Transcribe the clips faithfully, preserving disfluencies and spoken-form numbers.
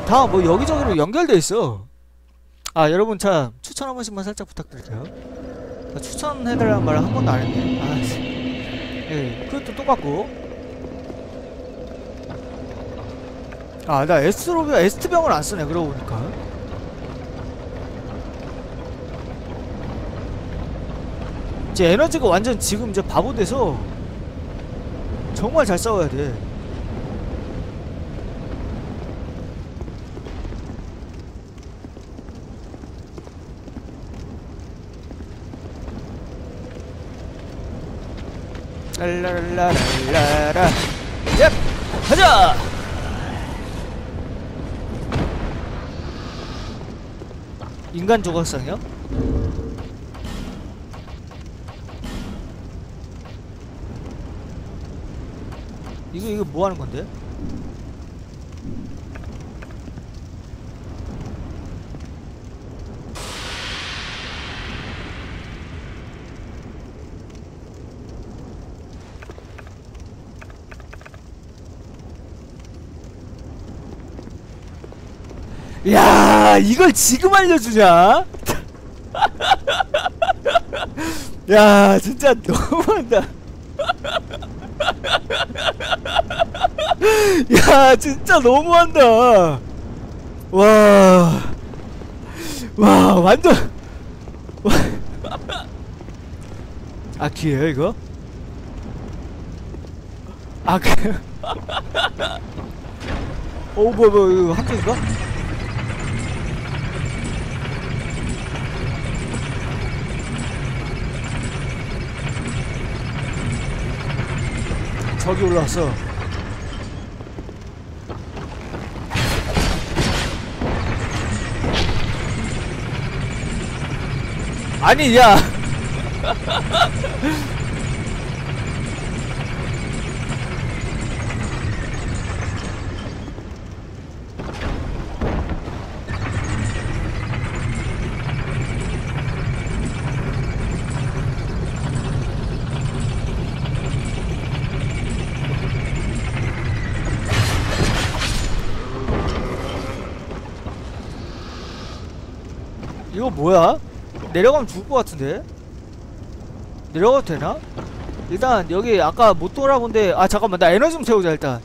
다 뭐 여기저기로 연결돼 있어. 아 여러분 참 추천 한 번씩만 살짝 부탁드릴게요. 아, 추천해달라는 말을 한 번도 안 했네. 아씨. 예, 그것도 똑같고. 아, 나 에스트로비 에스트병을 안 쓰네. 그러고 보니까. 이제 에너지가 완전 지금 이제 바보 돼서 정말 잘 싸워야 돼. 랄라랄라랄라라. 얍! 가자! 인간 조각상이요? 이거 이거 뭐 하는 건데? 야, 이걸 지금 알려주냐? 야, 진짜 너무한다. 야, 진짜 너무한다. 와, 와, 완전. 와. 아, 기회요 이거? 아, 그. 어, 뭐야, 뭐야, 이거 함정인가? 저기 올라왔어. 아니, 야. 이거 뭐야? 내려가면 죽을 것 같은데? 내려가도 되나? 일단 여기 아까 못 돌아본데. 아 잠깐만, 나 에너지 좀 채우자 일단.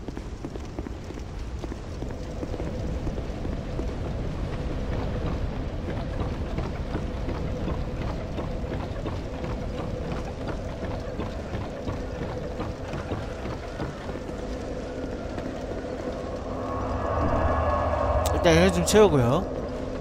일단 에너지 좀 채우고요.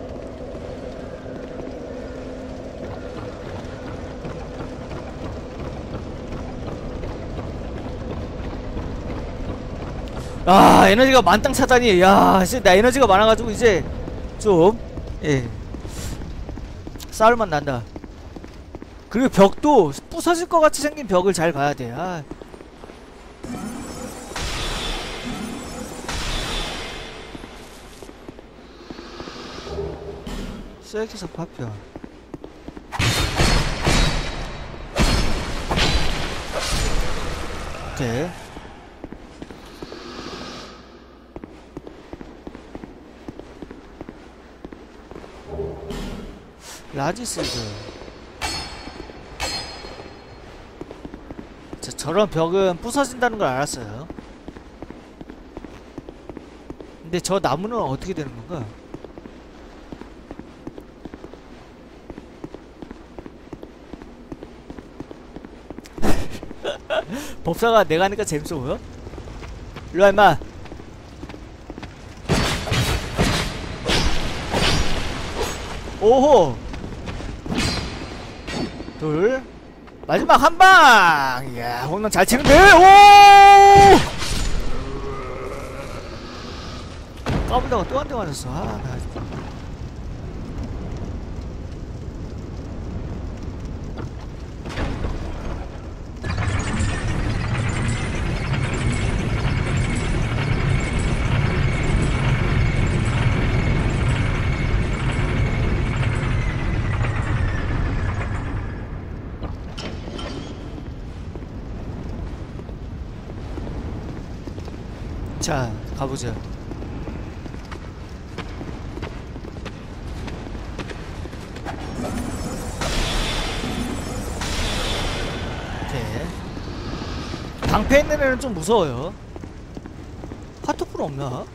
아, 에너지가 만땅 차다니. 야, 씨, 나 에너지가 많아가지고 이제 좀, 예, 싸울만 난다. 그리고 벽도 부서질 것 같이 생긴 벽을 잘 봐야 돼. 아. 쇠기석 파편. 오케이. 라지스드. 자, 저런 벽은 부서진다는 걸 알았어요. 근데 저 나무는 어떻게 되는 건가? 법사가 내가 하니까 재밌어 보여? 일로와 임마. 오호. 둘. 마지막 한방. 이야, 홈런 잘 치는데. 오! 까불다가 또 한 대 맞았어. 아, 나. 자, 가보자. 방패 있는 애는 좀 무서워요. 하트풀 없나?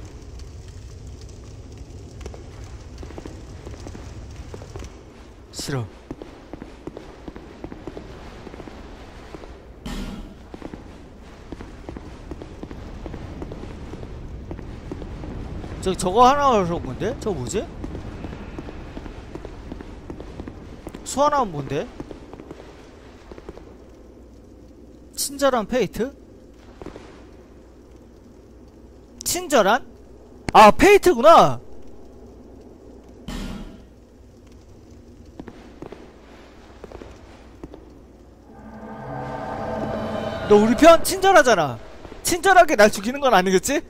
싫어. 저 저거 하나 뭔데? 저거 뭐지? 수 하나는 뭔데? 친절한 페이트? 친절한? 아 페이트구나. 너 우리 편 친절하잖아. 친절하게 날 죽이는 건 아니겠지?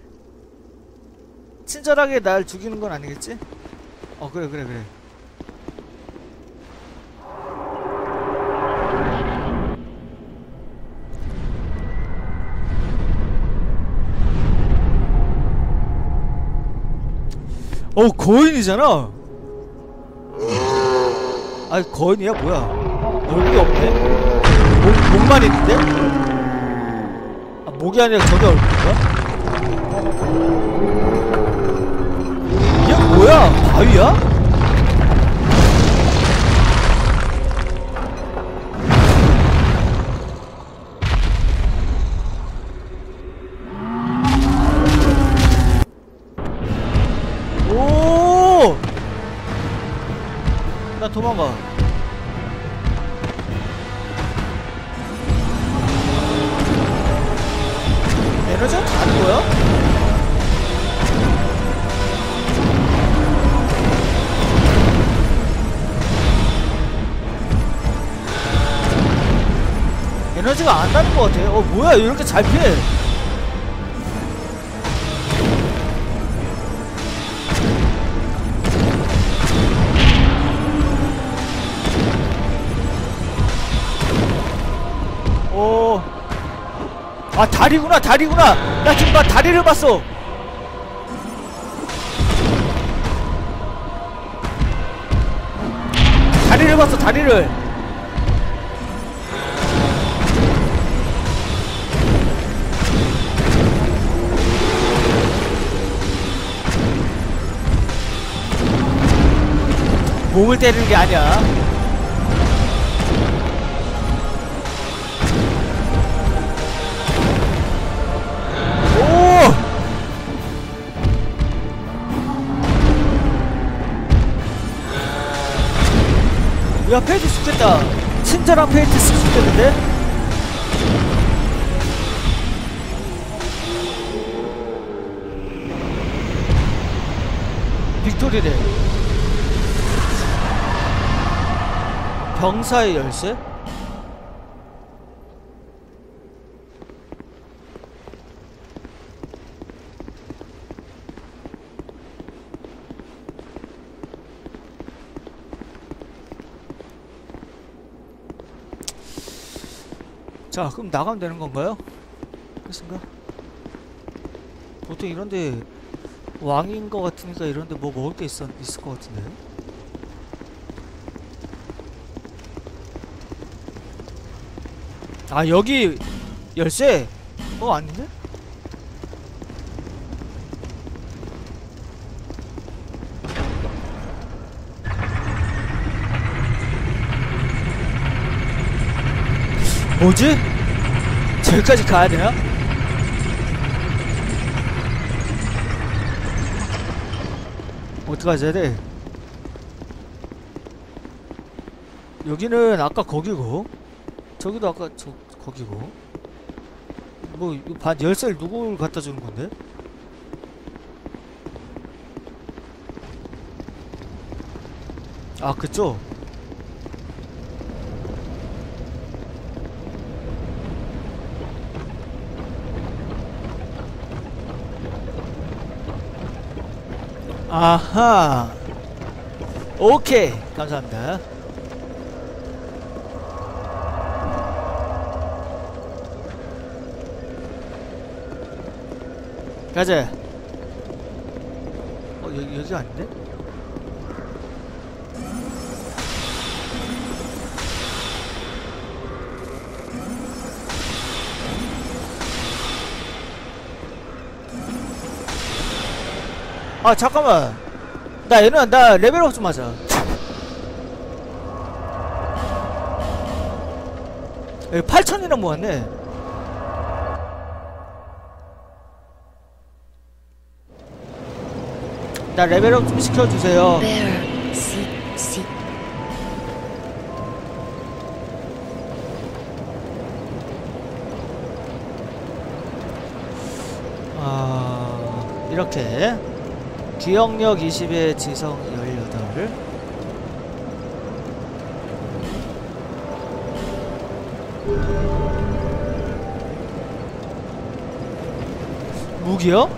친절하게 날 죽이는 건 아니겠지? 어 그래 그래 그래. 어 거인이잖아. 아니 거인이야 뭐야? 얼굴이 없네. 목, 목만 있는데? 아 목이 아니라 저게 얼굴인가? 이게 뭐야? 바위야? 오! 나 도망가. 에너지가 다른 거야? 에너지가 안 나는 것 같아. 어 뭐야 이렇게 잘 피해. 오. 아 다리구나 다리구나. 나 지금 나 다리를 봤어. 다리를 봤어 다리를. 몸을 때리는 게 아니야. 오! 야 페이트 죽겠다. 친절한 페이트 쓸 수 있겠는데? 빅토리래. 병사의 열쇠? 자 그럼 나가면 되는 건가요? 그렇습니까? 보통 이런데 왕인 것 같으니까 이런데 뭐 먹을 게 있어, 있을 것 같은데. 아 여기 열쇠? 어 아닌데? 뭐지? 저기까지 가야 되나? 어떡하지 해야 돼? 여기는 아까 거기고 저기도 아까 저 거기고 뭐 이거 반 열쇠를 누굴 갖다 주는 건데? 아 그쪽? 아하 오케이 감사합니다. 가자. 어 여기 여기 아닌데? 아 잠깐만, 나 얘는 나 레벨업 좀 하자. 팔천이나 모았네. 나 레벨업 좀 시켜주세요. Bear, seek, seek. 아, 이렇게 기억력 이십에 지성 열여덟. 무기요?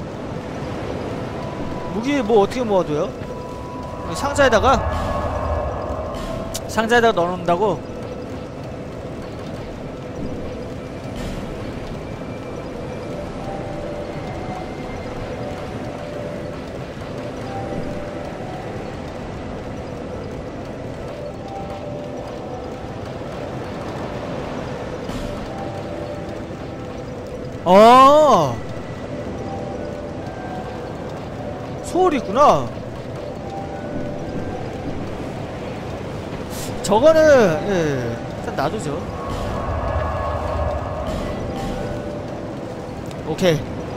무기 뭐 어떻게 모아둬요? 상자에다가 상자에다가 넣어놓는다고? 아, 소울이 있구나. 저거는 예, 일단 놔두죠. 오케이.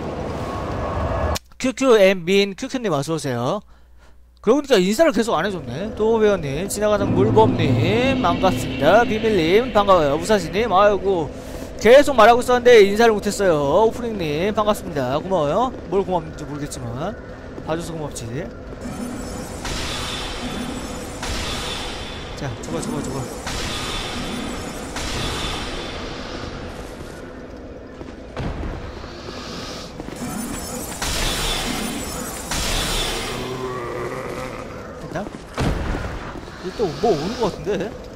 큐큐엠민 큐큐님 어서오세요. 그러고 보니까 인사를 계속 안해줬네. 도배원님, 지나가는 물범님 반갑습니다. 비밀님 반가워요. 우사시님 아이고 계속 말하고 있었는데 인사를 못했어요. 오프닝님 반갑습니다. 고마워요. 뭘 고맙는지 모르겠지만 봐줘서 고맙지. 자, 저거 저거 저거 됐나? 이거 또 뭐 오는 것 같은데?